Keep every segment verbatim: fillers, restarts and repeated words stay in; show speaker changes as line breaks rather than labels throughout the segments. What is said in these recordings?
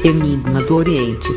Enigma do Oriente.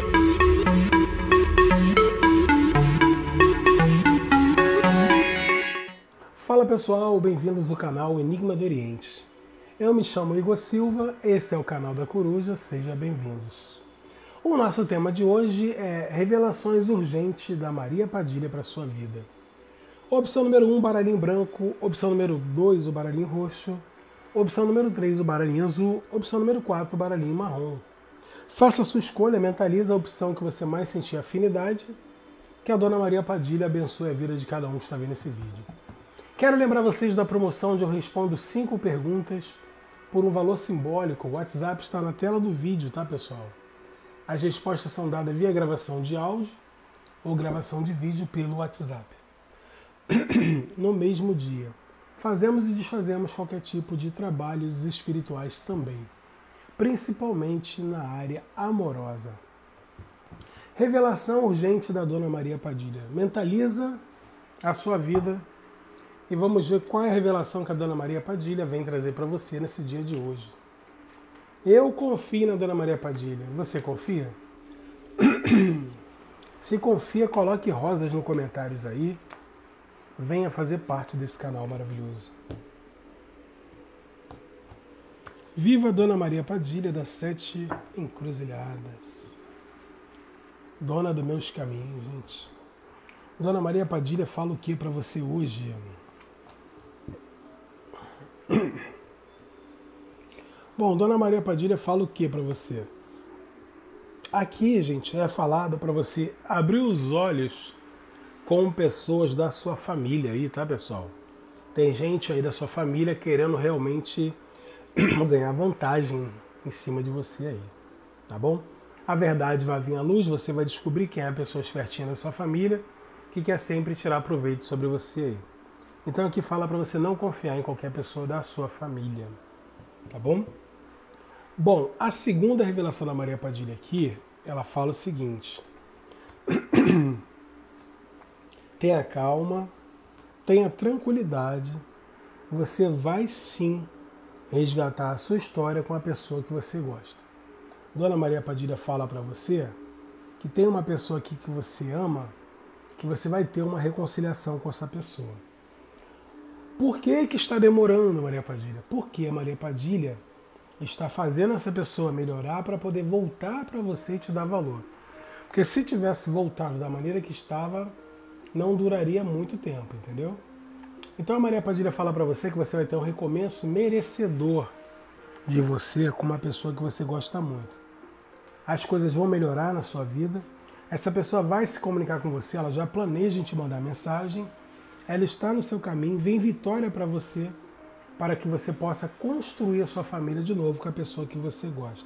Fala pessoal, bem-vindos ao canal Enigma do Oriente. Eu me chamo Igor Silva, esse é o canal da Coruja, sejam bem-vindos. O nosso tema de hoje é revelações urgentes da Maria Padilha para a sua vida. Opção número um, baralhinho branco. Opção número dois, o baralhinho roxo. Opção número três, o baralhinho azul. Opção número quatro, o baralhinho marrom. Faça a sua escolha, mentalize a opção que você mais sentir afinidade. Que a Dona Maria Padilha abençoe a vida de cada um que está vendo esse vídeo. Quero lembrar vocês da promoção onde eu respondo cinco perguntas por um valor simbólico. O WhatsApp está na tela do vídeo, tá pessoal? As respostas são dadas via gravação de áudio ou gravação de vídeo pelo WhatsApp. No mesmo dia. Fazemos e desfazemos qualquer tipo de trabalhos espirituais também, principalmente na área amorosa. Revelação urgente da Dona Maria Padilha. Mentaliza a sua vida e vamos ver qual é a revelação que a Dona Maria Padilha vem trazer para você nesse dia de hoje. Eu confio na Dona Maria Padilha. Você confia? Se confia, coloque rosas nos comentários aí. Venha fazer parte desse canal maravilhoso. Viva a Dona Maria Padilha das Sete Encruzilhadas. Dona dos meus caminhos, gente. Dona Maria Padilha fala o que para você hoje? Bom, Dona Maria Padilha fala o que para você? Aqui, gente, é falado para você abrir os olhos com pessoas da sua família aí, tá, pessoal? Tem gente aí da sua família querendo realmente ganhar vantagem em cima de você aí, tá bom? A verdade vai vir à luz, você vai descobrir quem é a pessoa espertinha da sua família que quer sempre tirar proveito sobre você aí. Então aqui fala para você não confiar em qualquer pessoa da sua família, tá bom? Bom, a segunda revelação da Maria Padilha aqui, ela fala o seguinte: tenha calma, tenha tranquilidade, você vai sim resgatar a sua história com a pessoa que você gosta. Dona Maria Padilha fala para você que tem uma pessoa aqui que você ama, que você vai ter uma reconciliação com essa pessoa. Por que que está demorando, Maria Padilha? Porque a Maria Padilha está fazendo essa pessoa melhorar para poder voltar para você e te dar valor. Porque se tivesse voltado da maneira que estava, não duraria muito tempo, entendeu? Então a Maria Padilha fala para você que você vai ter um recomeço merecedor de você com uma pessoa que você gosta muito. As coisas vão melhorar na sua vida, essa pessoa vai se comunicar com você, ela já planeja em te mandar mensagem, ela está no seu caminho, vem vitória para você, para que você possa construir a sua família de novo com a pessoa que você gosta.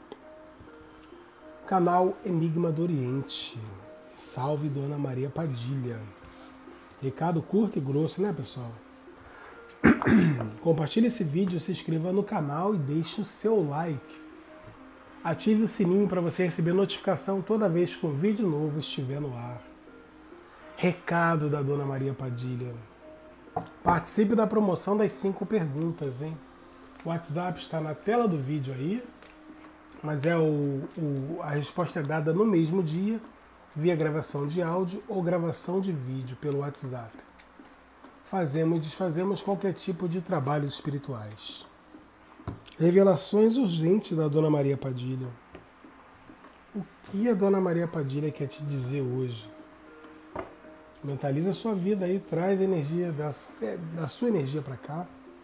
Canal Enigma do Oriente. Salve Dona Maria Padilha. Recado curto e grosso, né, pessoal? Compartilhe esse vídeo, se inscreva no canal e deixe o seu like. Ative o sininho para você receber notificação toda vez que um vídeo novo estiver no ar. Recado da Dona Maria Padilha. Participe da promoção das cinco perguntas, hein? O WhatsApp está na tela do vídeo aí, mas é o, o, a resposta é dada no mesmo dia, via gravação de áudio ou gravação de vídeo pelo WhatsApp. Fazemos e desfazemos qualquer tipo de trabalhos espirituais. Revelações urgentes da Dona Maria Padilha. O que a Dona Maria Padilha quer te dizer hoje? Mentaliza a sua vida aí, traz a energia da, da sua energia para cá.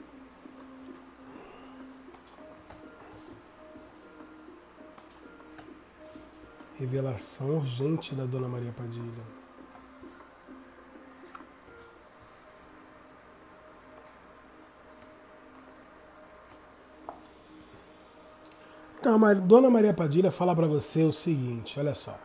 Revelação urgente da Dona Maria Padilha. Então, a Dona Maria Padilha fala para você o seguinte, olha só.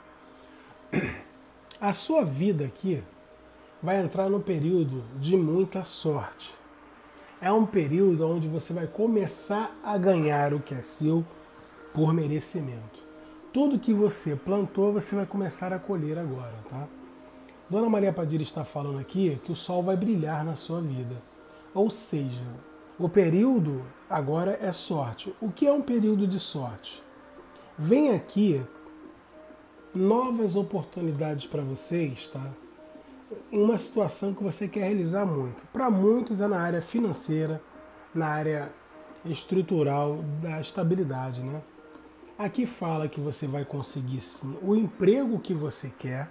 A sua vida aqui vai entrar no período de muita sorte. É um período onde você vai começar a ganhar o que é seu por merecimento. Tudo que você plantou, você vai começar a colher agora, tá? Dona Maria Padilha está falando aqui que o sol vai brilhar na sua vida. Ou seja, o período agora é sorte. O que é um período de sorte? Vem aqui novas oportunidades para vocês, tá? Em uma situação que você quer realizar muito. Para muitos é na área financeira, na área estrutural da estabilidade, né? Aqui fala que você vai conseguir sim o emprego que você quer.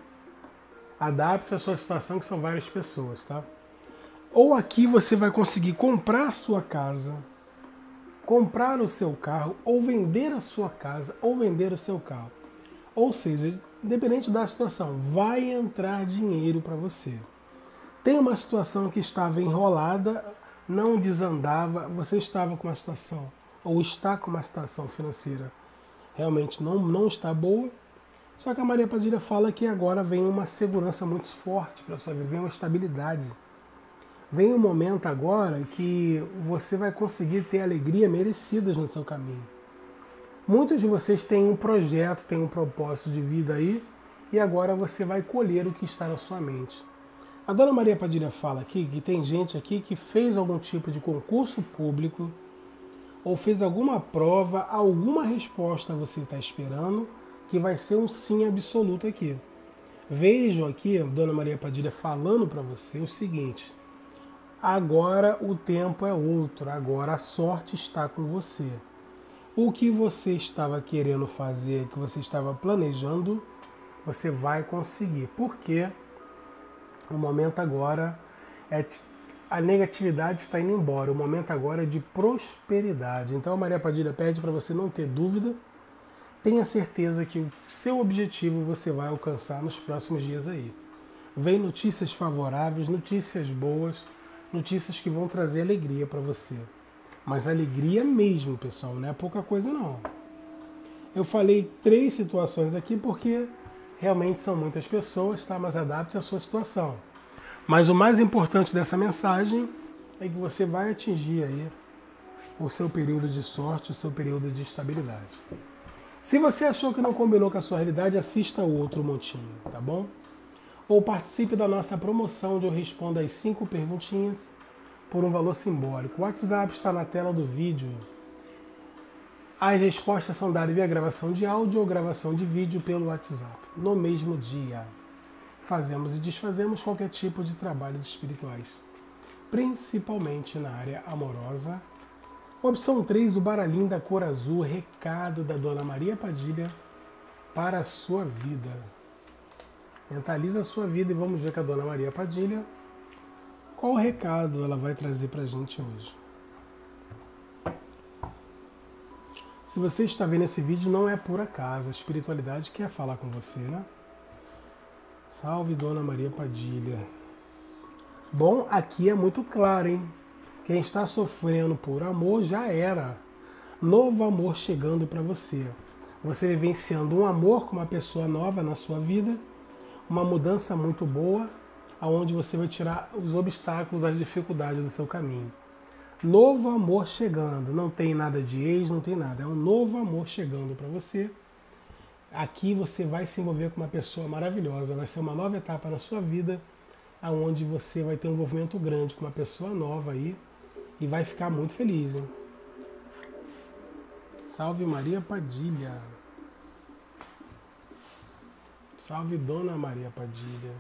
Adapte a sua situação, que são várias pessoas, tá? Ou aqui você vai conseguir comprar a sua casa, comprar o seu carro, ou vender a sua casa, ou vender o seu carro. Ou seja, independente da situação, vai entrar dinheiro para você. Tem uma situação que estava enrolada, não desandava, você estava com uma situação, ou está com uma situação financeira realmente não, não está boa, só que a Maria Padilha fala que agora vem uma segurança muito forte para a sua vida, vem uma estabilidade. Vem um momento agora que você vai conseguir ter alegria merecidas no seu caminho. Muitos de vocês têm um projeto, têm um propósito de vida aí, e agora você vai colher o que está na sua mente. A Dona Maria Padilha fala aqui que tem gente aqui que fez algum tipo de concurso público, ou fez alguma prova, alguma resposta você está esperando, que vai ser um sim absoluto aqui. Vejo aqui a Dona Maria Padilha falando para você o seguinte: agora o tempo é outro, agora a sorte está com você. O que você estava querendo fazer, que você estava planejando, você vai conseguir. Porque o momento agora é a negatividade está indo embora. O momento agora é de prosperidade. Então a Maria Padilha pede para você não ter dúvida. Tenha certeza que o seu objetivo você vai alcançar nos próximos dias aí. Vem notícias favoráveis, notícias boas, notícias que vão trazer alegria para você. Mas alegria mesmo, pessoal, não é pouca coisa não. Eu falei três situações aqui porque realmente são muitas pessoas, tá? Mas adapte a sua situação. Mas o mais importante dessa mensagem é que você vai atingir aí o seu período de sorte, o seu período de estabilidade. Se você achou que não combinou com a sua realidade, assista o outro montinho, tá bom? Ou participe da nossa promoção onde eu respondo as cinco perguntinhas por um valor simbólico. O WhatsApp está na tela do vídeo. As respostas são dadas via gravação de áudio ou gravação de vídeo pelo WhatsApp, no mesmo dia. Fazemos e desfazemos qualquer tipo de trabalhos espirituais, principalmente na área amorosa. Opção três, o baralhinho da cor azul, recado da Dona Maria Padilha para a sua vida. Mentaliza a sua vida e vamos ver com a Dona Maria Padilha qual o recado ela vai trazer para a gente hoje. Se você está vendo esse vídeo, não é por acaso, a espiritualidade quer falar com você, né? Salve, Dona Maria Padilha. Bom, aqui é muito claro, hein? Quem está sofrendo por amor já era. Novo amor chegando para você. Você vivenciando um amor com uma pessoa nova na sua vida, uma mudança muito boa, aonde você vai tirar os obstáculos, as dificuldades do seu caminho. Novo amor chegando. Não tem nada de ex, não tem nada. É um novo amor chegando para você. Aqui você vai se envolver com uma pessoa maravilhosa, vai ser uma nova etapa na sua vida, onde você vai ter um envolvimento grande com uma pessoa nova aí e vai ficar muito feliz, hein? Salve Maria Padilha. Salve Dona Maria Padilha.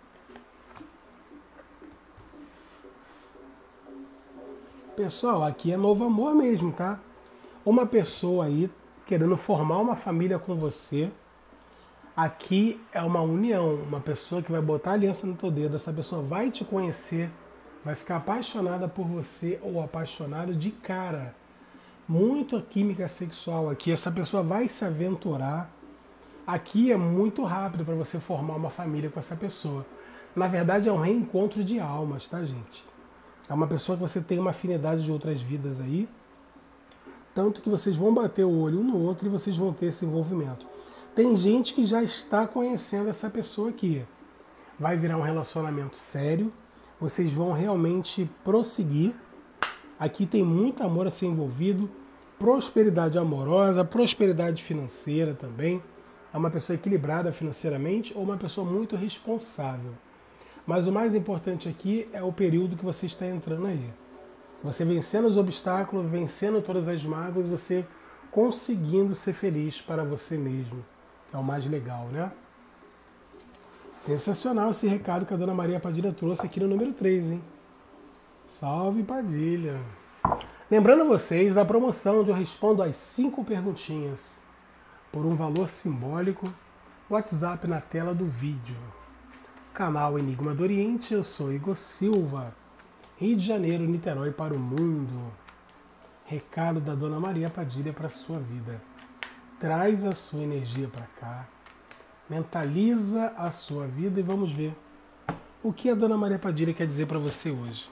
Pessoal, aqui é novo amor mesmo, tá? Uma pessoa aí querendo formar uma família com você. Aqui é uma união, uma pessoa que vai botar a aliança no teu dedo, essa pessoa vai te conhecer, vai ficar apaixonada por você ou apaixonado de cara. Muito química sexual aqui, essa pessoa vai se aventurar. Aqui é muito rápido para você formar uma família com essa pessoa. Na verdade é um reencontro de almas, tá, gente? É uma pessoa que você tem uma afinidade de outras vidas aí, tanto que vocês vão bater o olho um no outro e vocês vão ter esse envolvimento. Tem gente que já está conhecendo essa pessoa aqui. Vai virar um relacionamento sério, vocês vão realmente prosseguir. Aqui tem muito amor a ser envolvido, prosperidade amorosa, prosperidade financeira também. É uma pessoa equilibrada financeiramente ou uma pessoa muito responsável. Mas o mais importante aqui é o período que você está entrando aí. Você vencendo os obstáculos, vencendo todas as mágoas, você conseguindo ser feliz para você mesmo, que é o mais legal, né? Sensacional esse recado que a Dona Maria Padilha trouxe aqui no número três, hein? Salve, Padilha! Lembrando vocês da promoção onde eu respondo as cinco perguntinhas por um valor simbólico, WhatsApp na tela do vídeo. Canal Enigma do Oriente, eu sou Igor Silva, Rio de Janeiro, Niterói para o mundo. Recado da Dona Maria Padilha para a sua vida. Traz a sua energia para cá, mentaliza a sua vida e vamos ver o que a Dona Maria Padilha quer dizer para você hoje.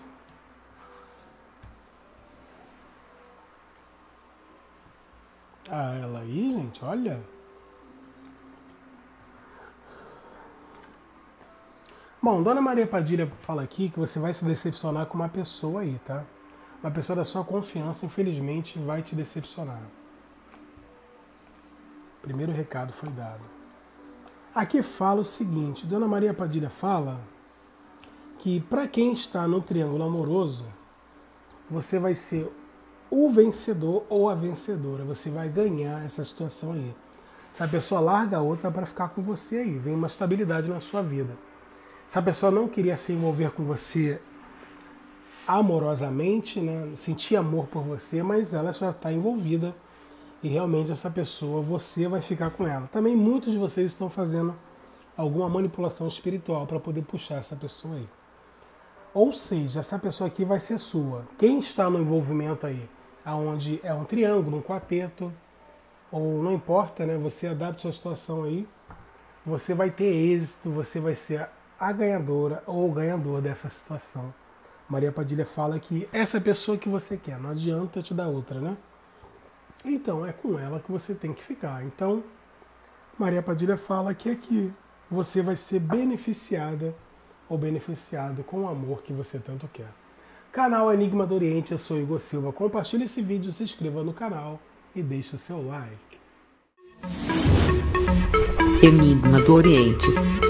Ah, ela aí, gente, olha. Bom, Dona Maria Padilha fala aqui que você vai se decepcionar com uma pessoa aí, tá? Uma pessoa da sua confiança, infelizmente, vai te decepcionar. Primeiro recado foi dado. Aqui fala o seguinte, Dona Maria Padilha fala que para quem está no triângulo amoroso, você vai ser o vencedor ou a vencedora. Você vai ganhar essa situação aí. Se a pessoa larga a outra para ficar com você aí, vem uma estabilidade na sua vida. Se a pessoa não queria se envolver com você amorosamente, né, sentir amor por você, mas ela já está envolvida e realmente essa pessoa, você vai ficar com ela. Também muitos de vocês estão fazendo alguma manipulação espiritual para poder puxar essa pessoa aí. Ou seja, essa pessoa aqui vai ser sua. Quem está no envolvimento aí, aonde é um triângulo, um quarteto, ou não importa, né? Você adapta a sua situação aí, você vai ter êxito, você vai ser a ganhadora ou o ganhador dessa situação. Maria Padilha fala que essa pessoa que você quer, não adianta te dar outra, né? Então, é com ela que você tem que ficar. Então, Maria Padilha fala que aqui você vai ser beneficiada ou beneficiado com o amor que você tanto quer. Canal Enigma do Oriente, eu sou Igor Silva. Compartilhe esse vídeo, se inscreva no canal e deixe o seu like.
Enigma do Oriente.